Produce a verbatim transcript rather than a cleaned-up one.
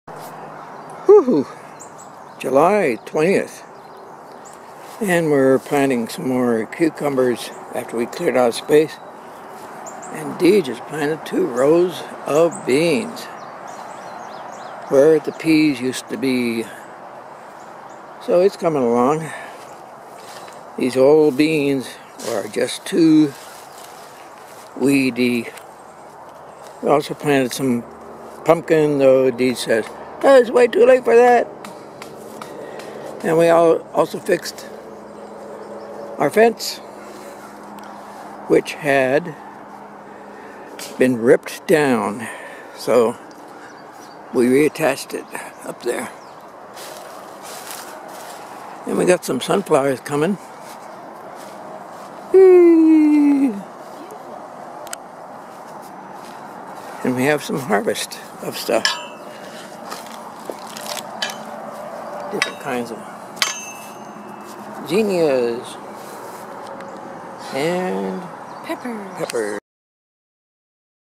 Woohoo! July twentieth. And we're planting some more cucumbers after we cleared out space. And Dee just planted two rows of beans where the peas used to be. So it's coming along. These old beans are just too weedy. We also planted some pumpkin, though Dee says, oh, it's way too late for that. And we all also fixed our fence, which had been ripped down. So we reattached it up there. And we got some sunflowers coming. Whee! And we have some harvest of stuff. Different kinds of zinnias and peppers. peppers.